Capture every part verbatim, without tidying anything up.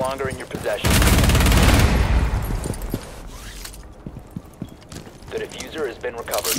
longer in your possession. The diffuser has been recovered.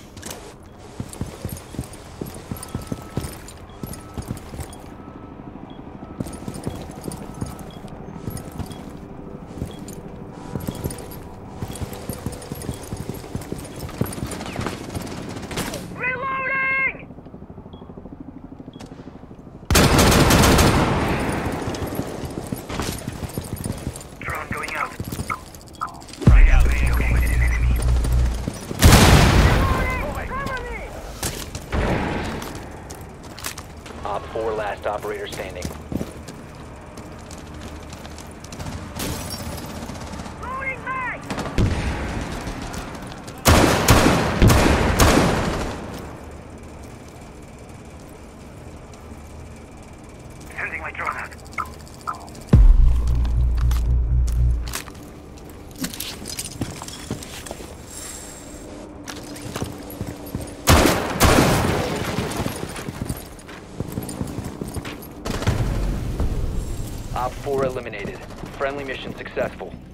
Op four, last operator standing. Loading mag! Sending my drone out. Op four eliminated. Friendly mission successful.